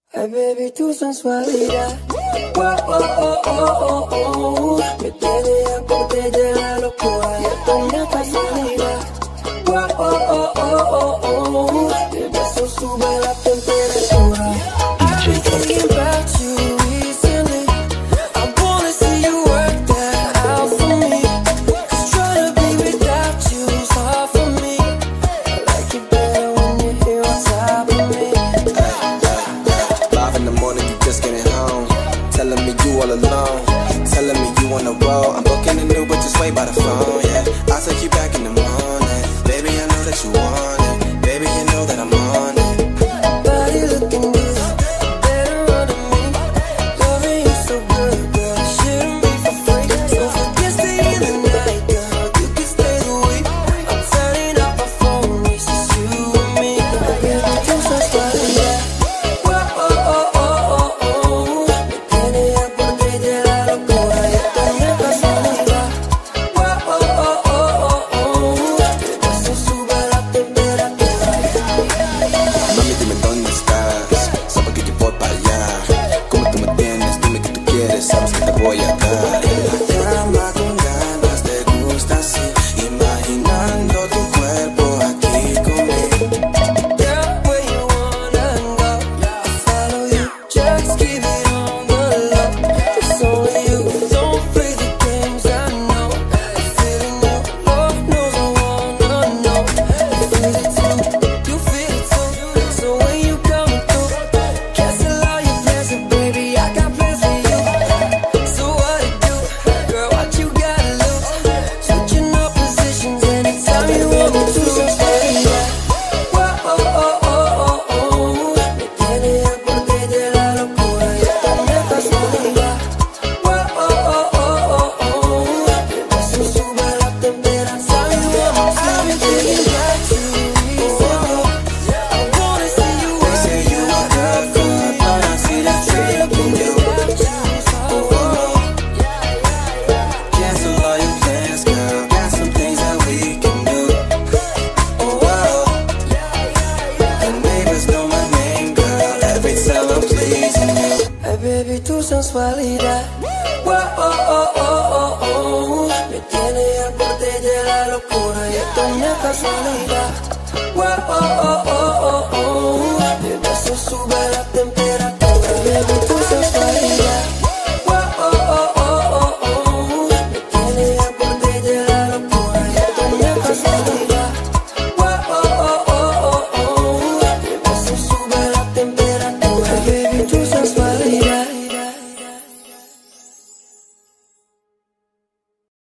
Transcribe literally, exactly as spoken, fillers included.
Ay, baby, tu sensualidad, wow, oh, oh, oh, oh, oh, me tiene a borde de la locura. Y esto es una casualidad, wow, oh, oh, oh, oh, oh, el beso sube la temperatura. I've been thinking about you recently. I wanna see you work that out for me. 'Cause trying to be without you is hard for me. I like it better when you're here on top of me. Five in the morning, you just getting home. Telling me you all alone. Telling me you on the road. I'm booking a new, but just wait by the phone, yeah. I'll take you back in the morning. Baby, I know that you want it. Baby, you know that I'm on it. Body looking good, better run to me. Loving you so good, girl, it shouldn't be for free. So forget staying the night, girl, you can stay the week. I'm turning off my phone, it's just you and me. Baby, tú sos válida. Wow, oh, oh, oh, oh, oh. Me tiene a borde de la locura. Y esto no es casualidad. Wow, oh, oh, oh, oh, oh. El beso sube la temperatura. Mami, dime dónde estás. Sabe que yo voy para allá. Como tú me tienes, dime que tú quieres. Sabes que te voy a dar. En la cama con ganas, te gusta así. Imaginando tu cuerpo aquí conmigo. Girl, where you wanna go? I'll follow you. Just keep it on the low. It's only you. Don't play the games, I know. I'm feeling you. Lord knows I wanna know. You feel it too. You feel it too. So when you coming through, cancel all your plans, and baby, I got plans for you. So what it do? Girl, what you gotta lose? Switching up positions anytime you want me to. Wow, oh, oh, oh, oh, oh. Me tiene a borde de la locura. Y esto no es casualidad. Wow, oh, oh, oh, oh, oh. El beso sube la temperatura. I've been thinking about you recently. I wanna see you They say you a good girl, but I see the trick in you. Cancel all your plans, girl. Got some things that we can do. Oh, wow. The neighbors know my name, girl. Every time I'm pleasing you. Ay, baby, tu sensualidad, wow, oh, oh, oh, oh, oh. Me tiene al borde de la locura. Y esto no es casualidad, wow, oh, oh, oh, oh, oh. El beso sube la temperatura. Ay, baby, tu